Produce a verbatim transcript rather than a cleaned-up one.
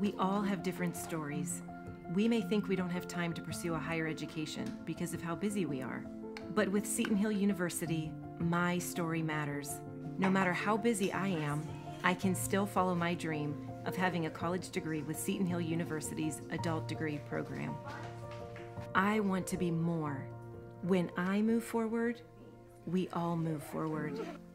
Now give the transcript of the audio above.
We all have different stories. We may think we don't have time to pursue a higher education because of how busy we are. But with Seton Hill University, my story matters. No matter how busy I am, I can still follow my dream of having a college degree with Seton Hill University's adult degree program. I want to be more. When I move forward, we all move forward.